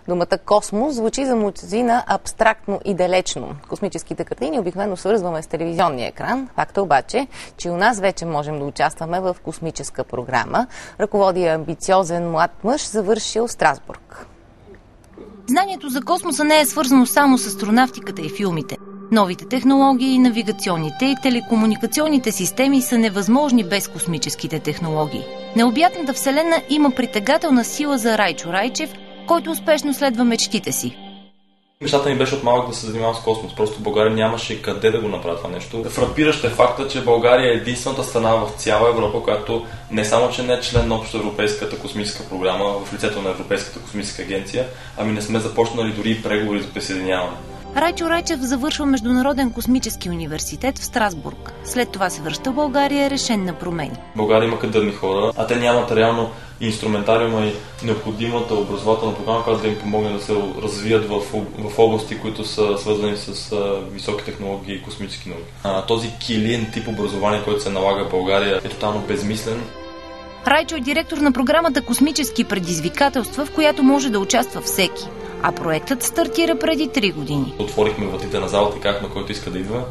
Думата космос звучи за мнозина абстрактно и далечно. Космическите картини обикновено свързваме с телевизионния екран. Факта обаче, че у нас вече можем да участваме в космическа програма. Ръководи амбициозен млад мъж, завършил в Страсбург. Знанието за космоса не е свързано само с астронавтиката и филмите. Новите технологии, навигационните и телекомуникационните системи са невъзможни без космическите технологии. Необятната вселена има притегателна сила за Райчо Райчев, който успешно следва мечтите си. Мечтата ми беше от малък да се занимавам с космос. Просто в България нямаше къде да го направя това нещо. Фрапиращ е факта, че България е единствената страна в цяла Европа, която не само, че не е член на общоевропейската космическа програма в лицето на Европейската космическа агенция, ами не сме започнали дори преговори за присъединяване. Райчо Райчев завършва Международен космически университет в Страсбург. След това се връща в България, решен на промени. В България има кадърни хора, а те нямат реално инструментариума и необходимата образователна програма, която да им помогне да се развият в области, които са свързани с високи технологии и космически науки. Този килиен тип образование, който се налага в България, е тотално безмислен. Райчо е директор на програмата Космически предизвикателства, в която може да участва всеки. А проектът стартира преди 3 години. Отворихме вратите на залата и казахме, който иска да идва.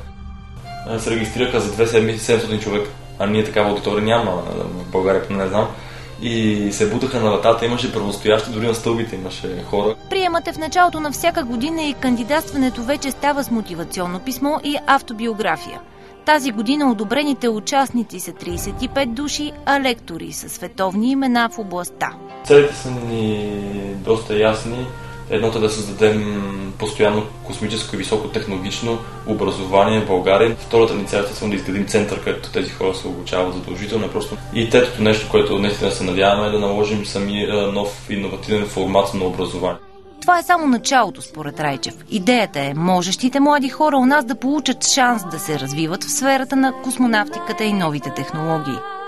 Се регистрираха за 2 седмици 700 човека. А ние такава аудитория няма в България, не знам. И се бутаха на вратата, имаше правостоящи, дори на стълбите имаше хора. Приемът е в началото на всяка година и кандидатстването вече става с мотивационно писмо и автобиография. Тази година одобрените участници са 35 души, а лектори са световни имена в областта. Целите са ни доста ясни. Едното е да създадем постоянно космическо и високотехнологично образование в България. Втората ни цел е да изградим център, където тези хора се обучават задължително. И третото нещо, което наистина се надяваме, е да наложим самия нов иновативен формат на образование. Това е само началото, според Райчев. Идеята е можещите млади хора у нас да получат шанс да се развиват в сферата на космонавтиката и новите технологии.